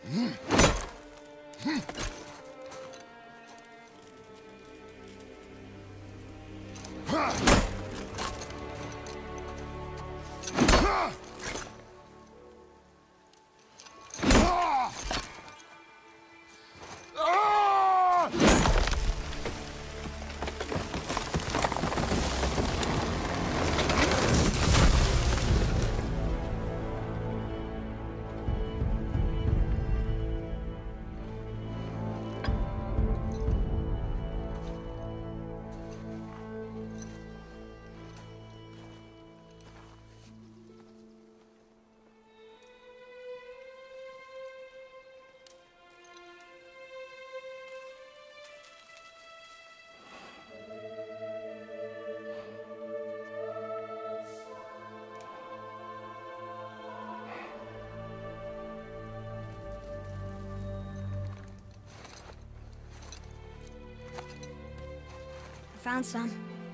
Found some.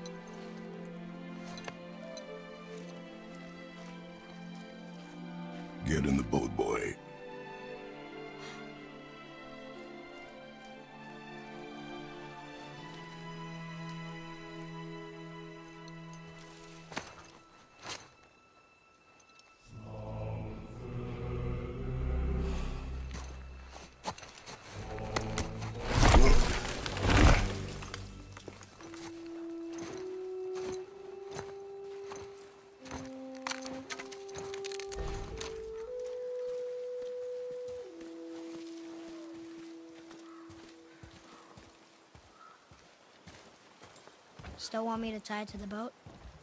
Get in the boat, boy. Still want me to tie it to the boat?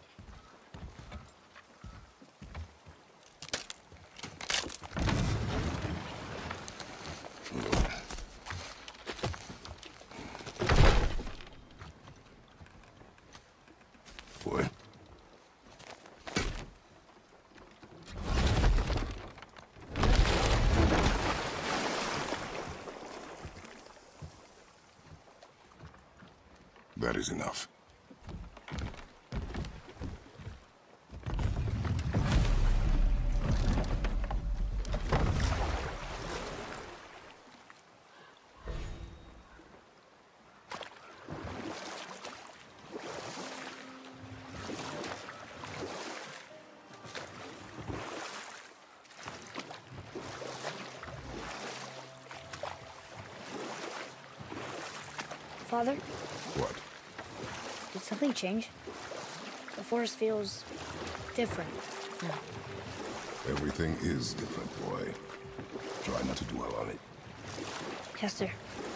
Boy. That is enough. Father, What? did something change? The forest feels different now. Everything is different, boy. Try not to dwell on it. Yes, sir.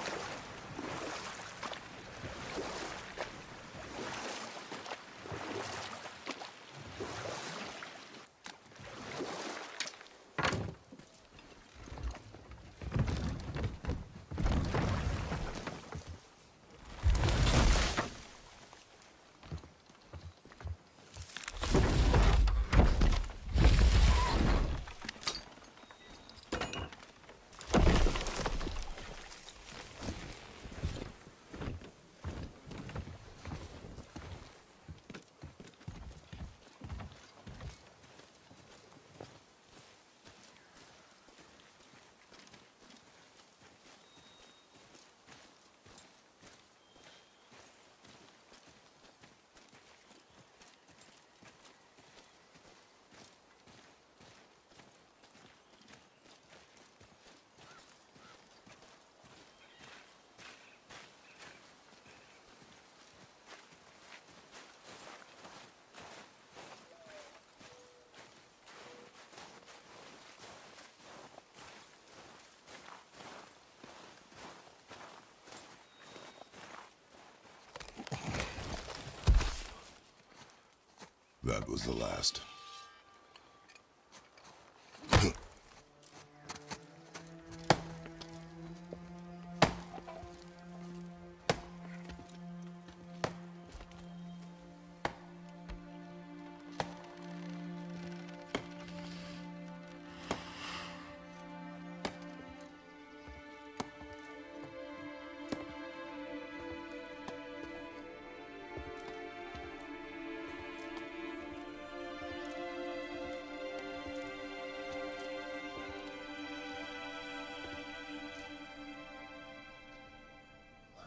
That was the last.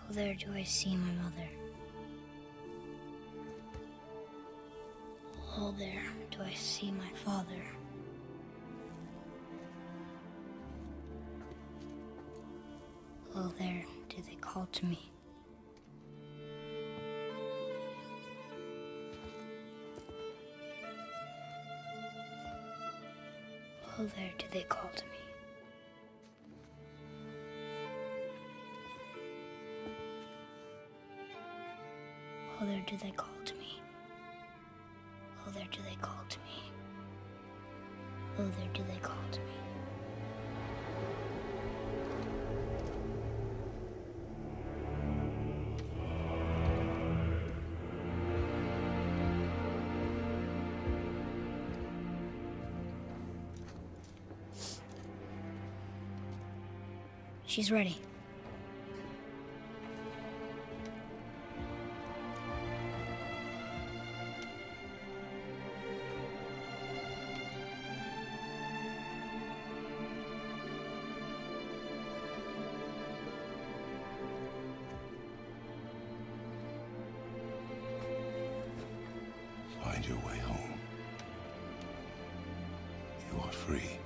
Oh, there do I see my mother. Oh, there do I see my father. Oh, there do they call to me. Oh, there do they call to me. Oh, there do they call to me. Oh, there do they call to me. Oh, there do they call to me. She's ready. Find your way home. You are free.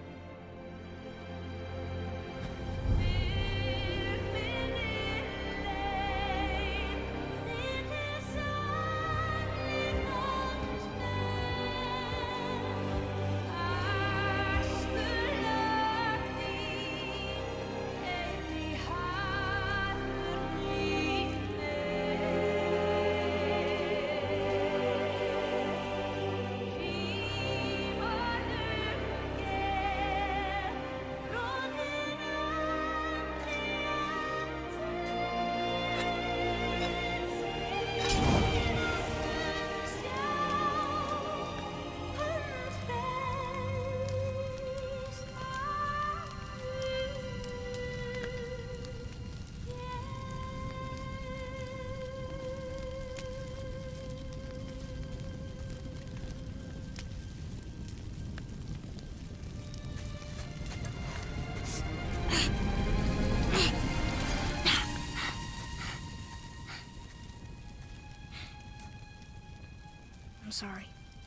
I'm sorry.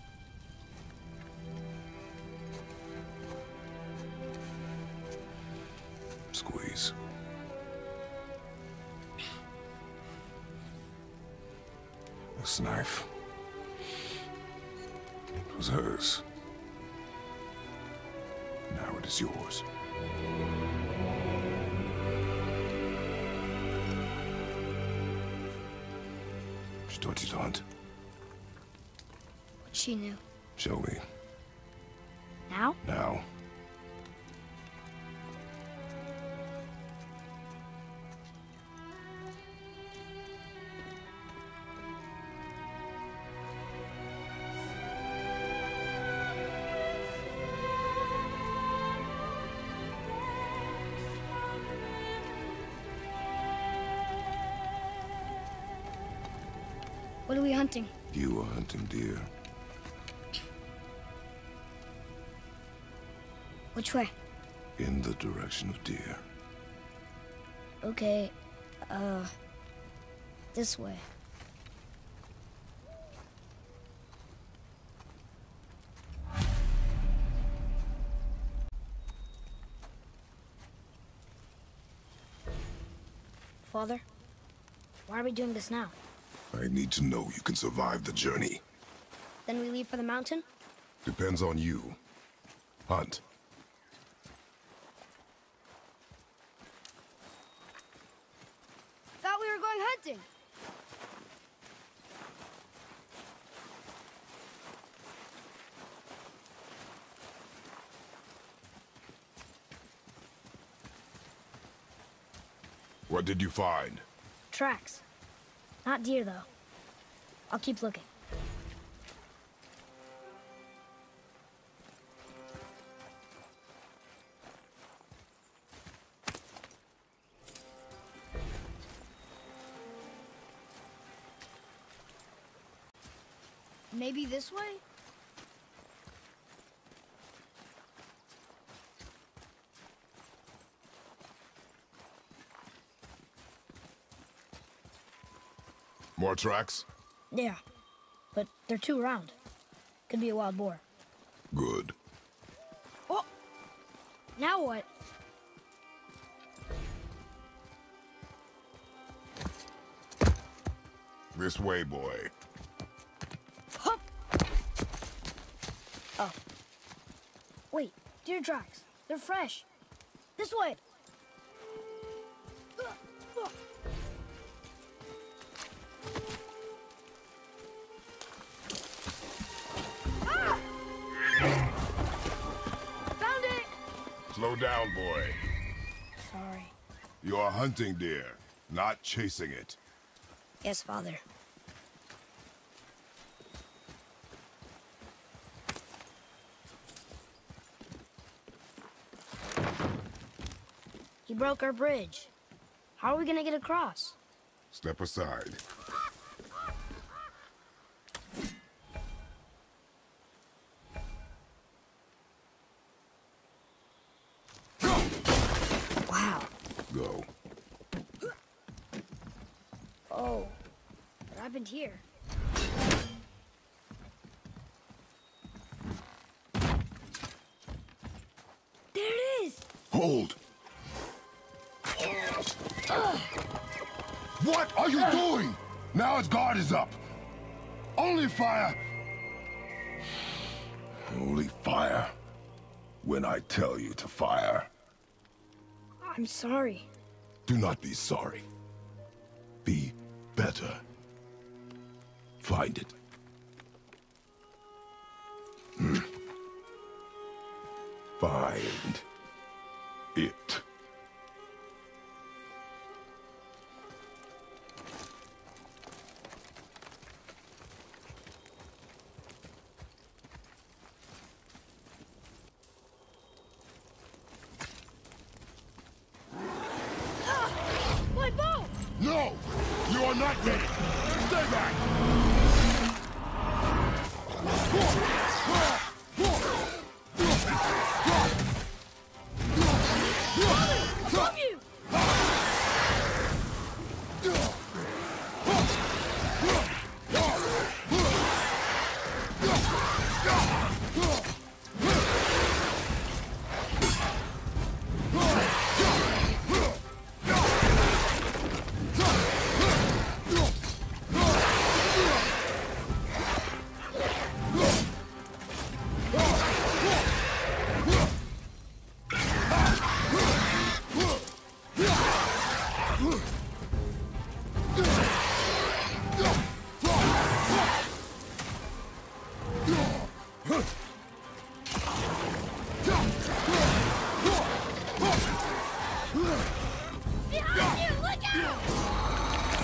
Squeeze. This knife. It was hers. Now it is yours. She taught you to hunt. She knew. Show me. Now? Now. What are we hunting? You are hunting deer. Which way? In the direction of deer. Okay, this way. Father, why are we doing this now? I need to know you can survive the journey. Then we leave for the mountain? Depends on you. Hunt. Thought we were going hunting. What did you find? Tracks. Not deer, though. I'll keep looking. Maybe this way? More tracks? Yeah, but they're too round. Could be a wild boar. Good. Oh! Now what? This way, boy. Hup! Oh. Wait, deer tracks. They're fresh. This way! Ah! Found it! Slow down, boy. Sorry. You are hunting deer, not chasing it. Yes, Father. He broke our bridge. How are we gonna get across? Step aside. Wow. Go. Oh, what happened here? There it is! Hold! What are you doing? Now its guard is up. Only fire. Only fire. When I tell you to fire. I'm sorry. Do not be sorry. Be better. Find it. Find it. My bow! No! You are not ready! Stay back! Above you! Behind you! Look out!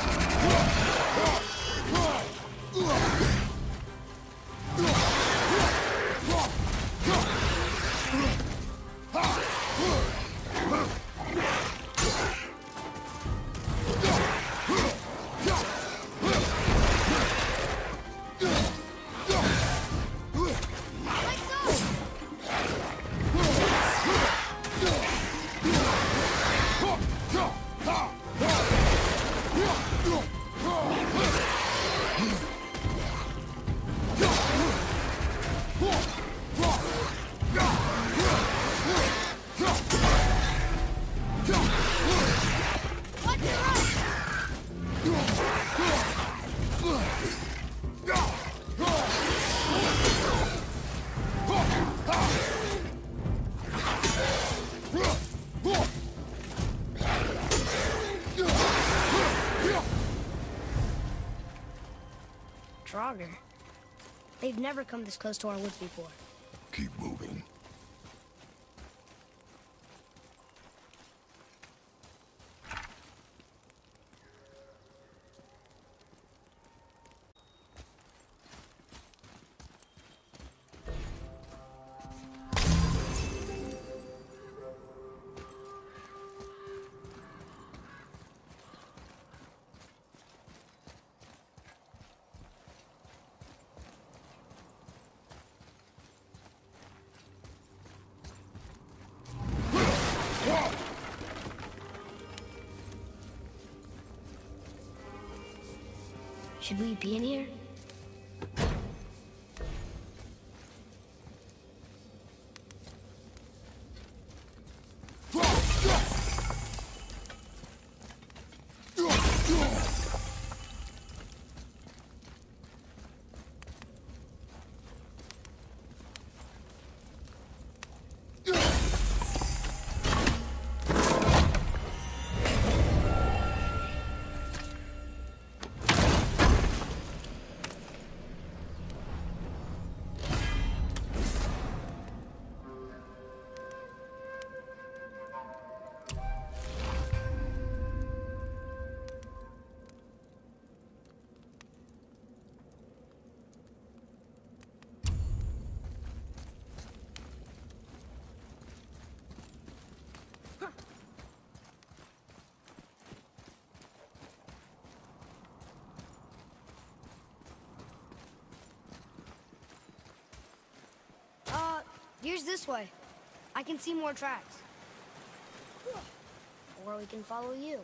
Watch your right! Draugr. They've never come this close to our woods before. Keep moving. Should we be in here? Here's this way. I can see more tracks. Or we can follow you.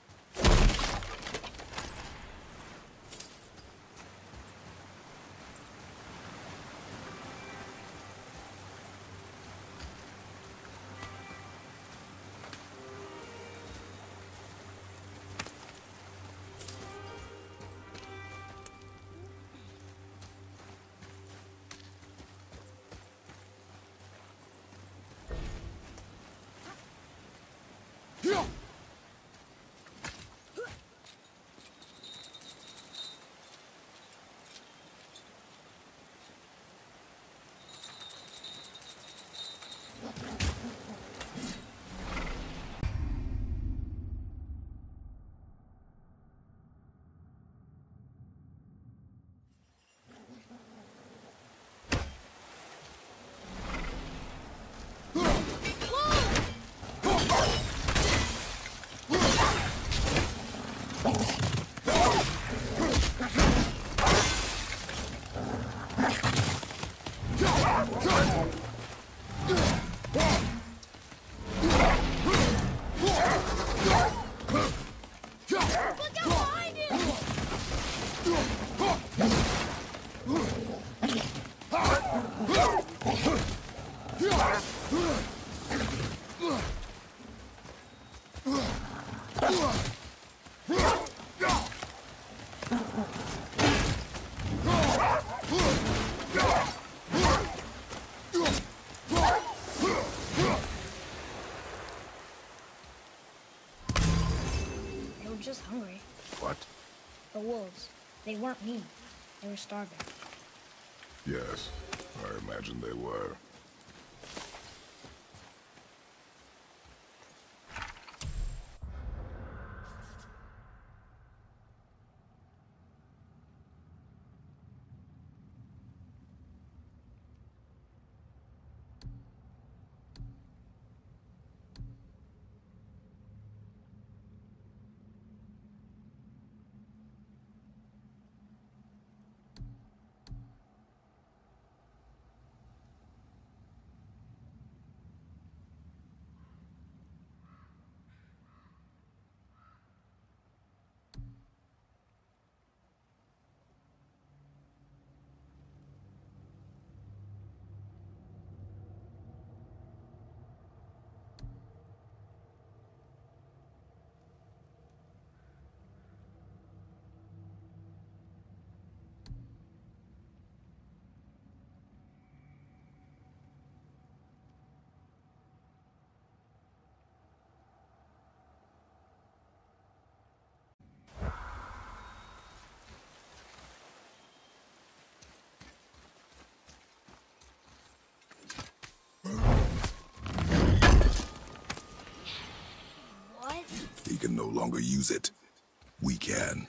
Just hungry. What? The wolves. They weren't mean. They were starving. Yes, I imagine they were. He can no longer use it. We can.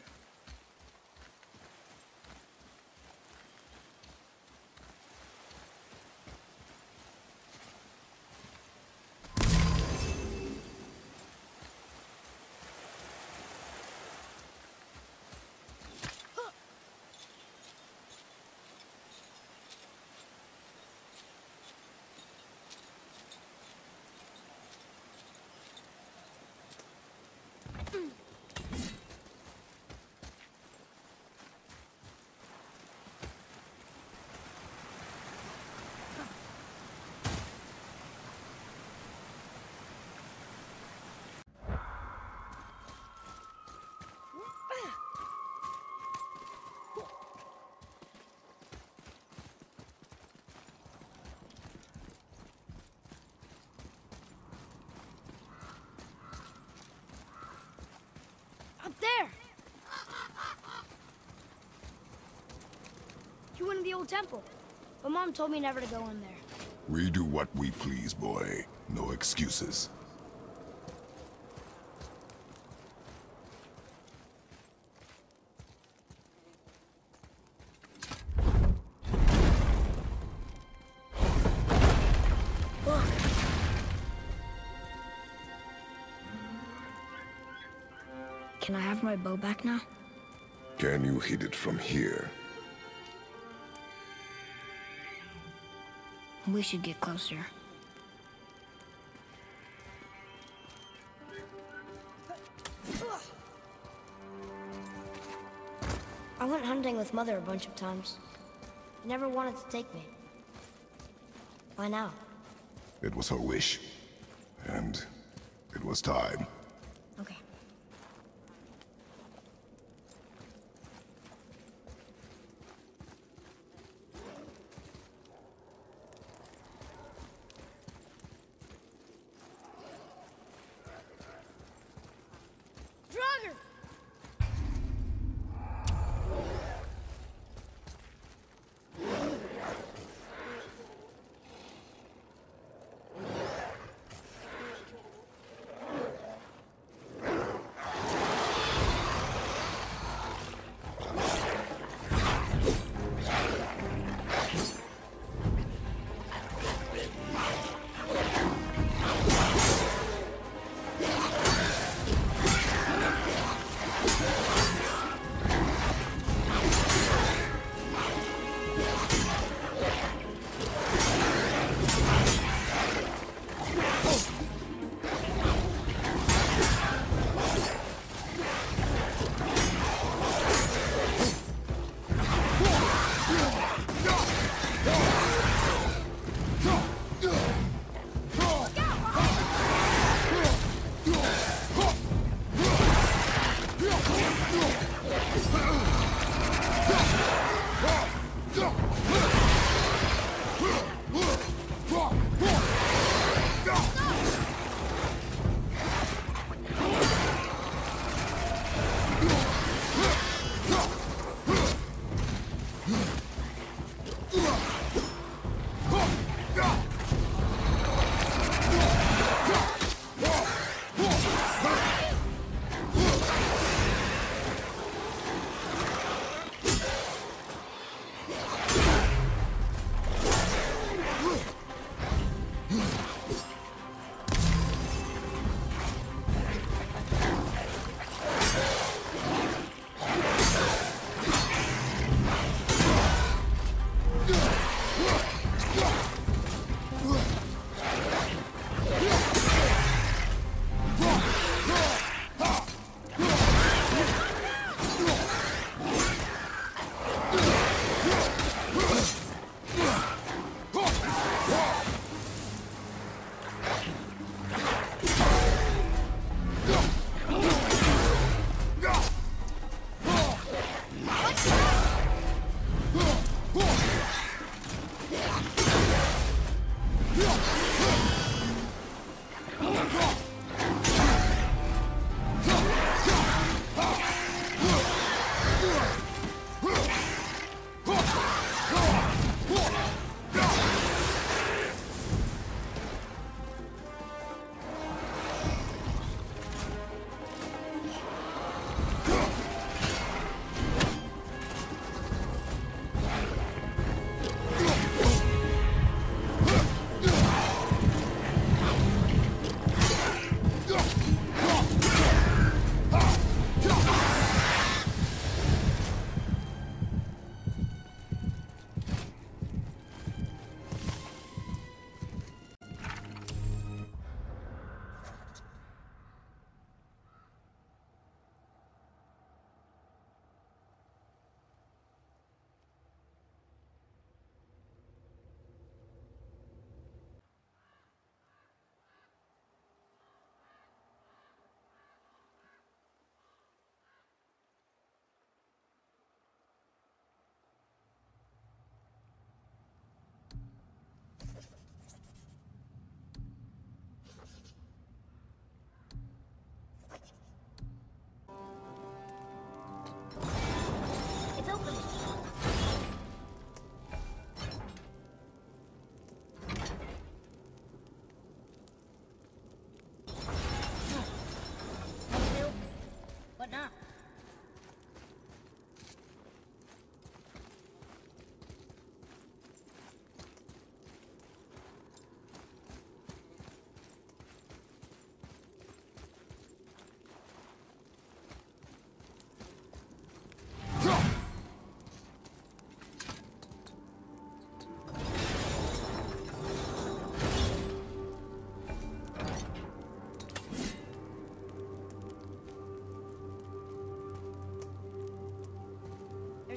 go into the old temple. But Mom told me never to go in there. We do what we please, boy. No excuses. Look. Can I have my bow back now? Can you hit it from here? We should get closer. I went hunting with Mother a bunch of times. She never wanted to take me. Why now? It was her wish. And it was time. Okay. Draugr!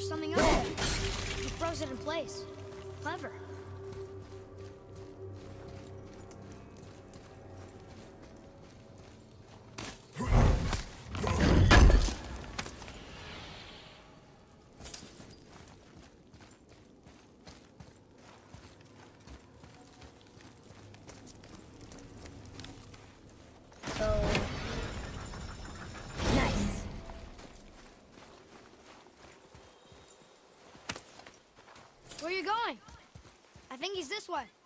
there's something up there. He froze it in place. Clever. Where are you going? I think he's this way.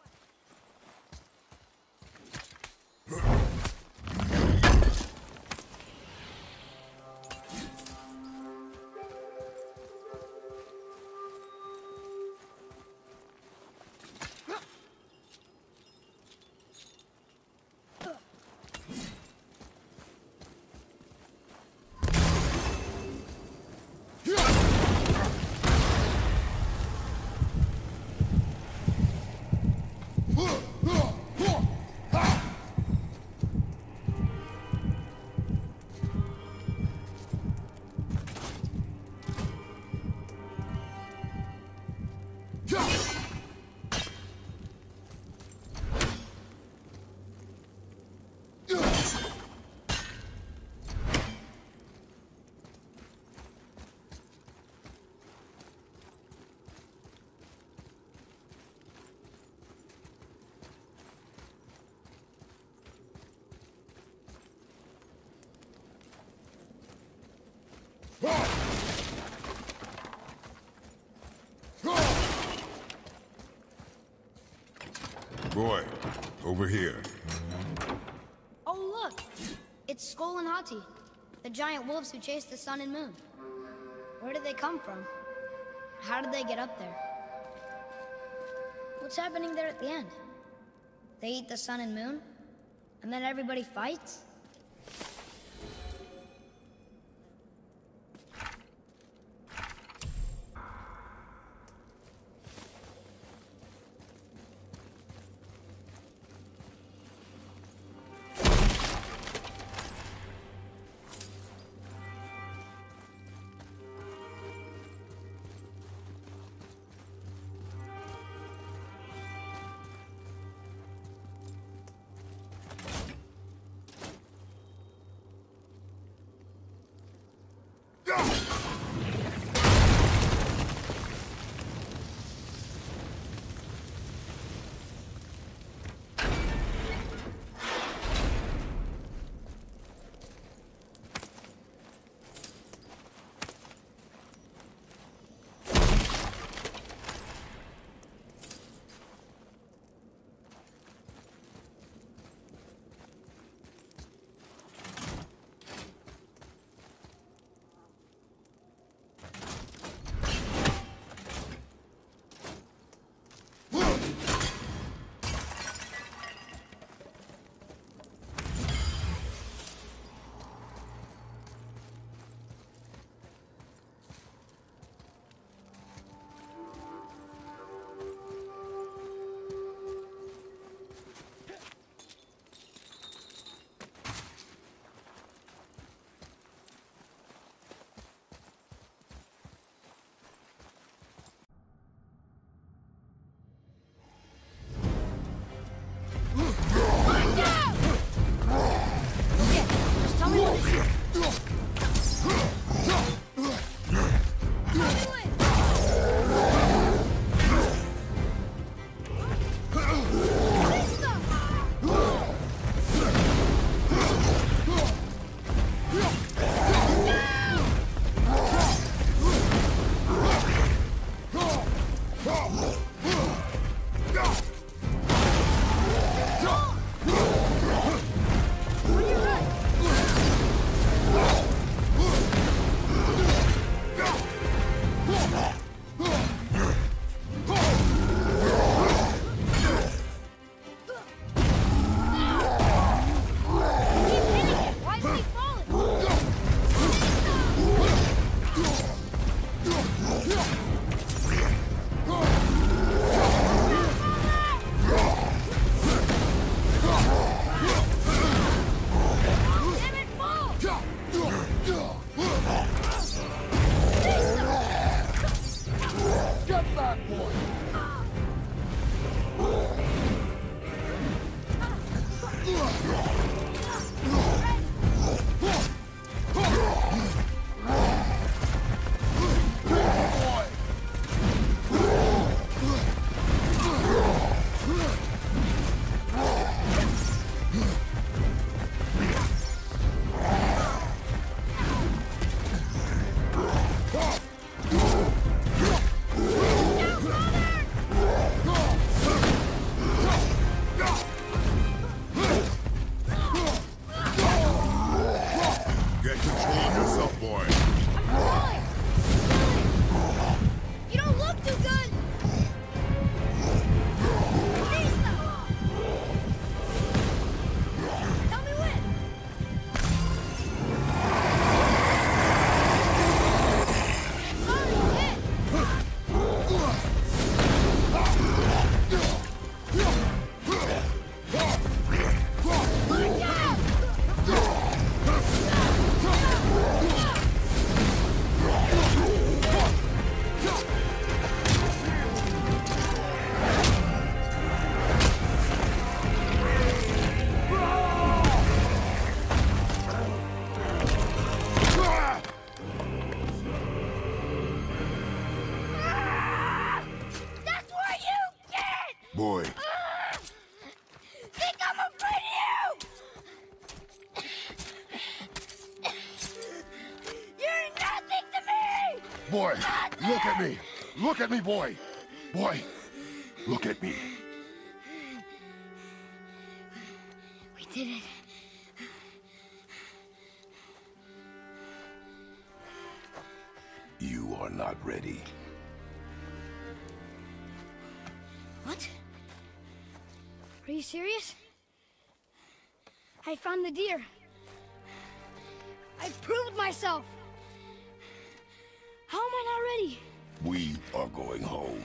Boy, over here. Oh, look! It's Skull and Hati, the giant wolves who chased the sun and moon. Where did they come from? How did they get up there? What's happening there at the end? They eat the sun and moon? And then everybody fights? Control yourself, boy. I'm trying! You don't look too good! Please stop! Tell me when! Sorry, hit! Watch out! That's where you get! Boy, Think I'm afraid of you! You're nothing to me! boy, look at me. Look at me, boy. Boy, look at me. We did it. You are not ready. What? Are you serious? I found the deer. I proved myself. How am I not ready? We are going home.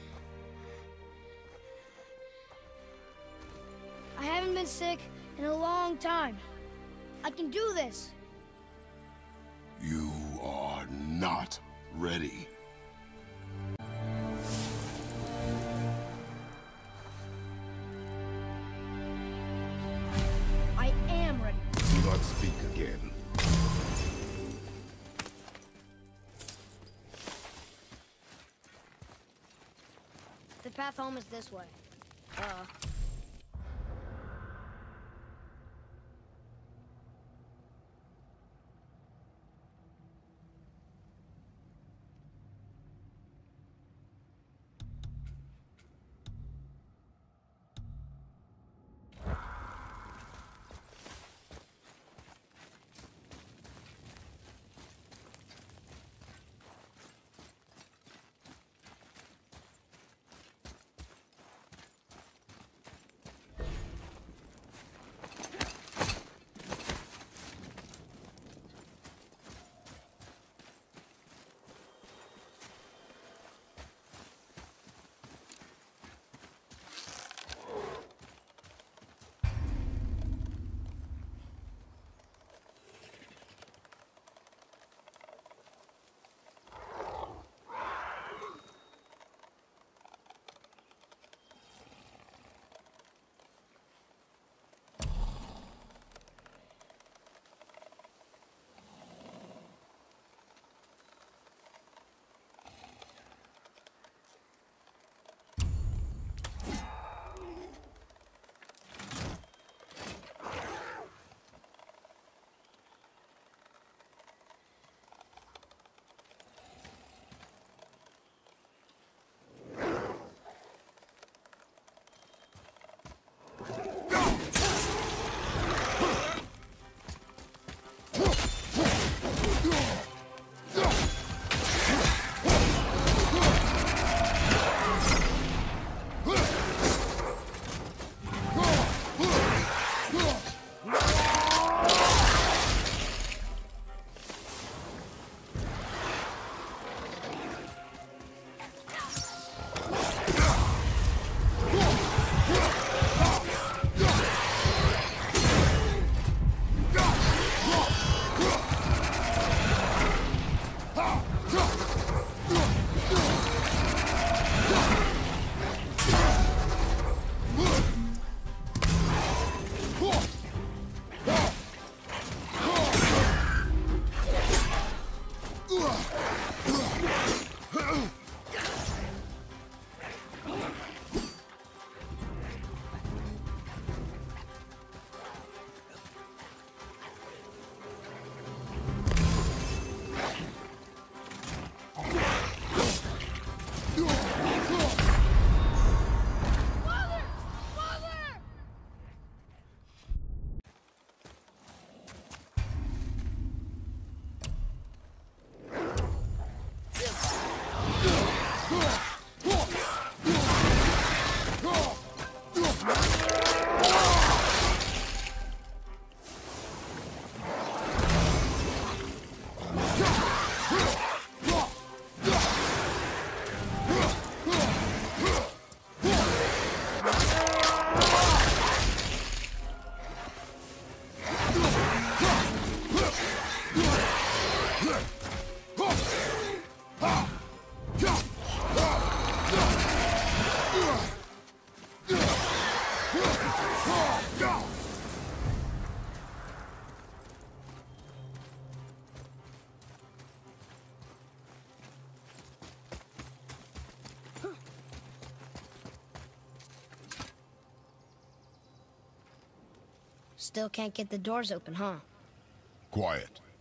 I haven't been sick in a long time. I can do this. You are not ready. I am ready. Do not speak again. The path home is this way. Still can't get the doors open, huh? Quiet.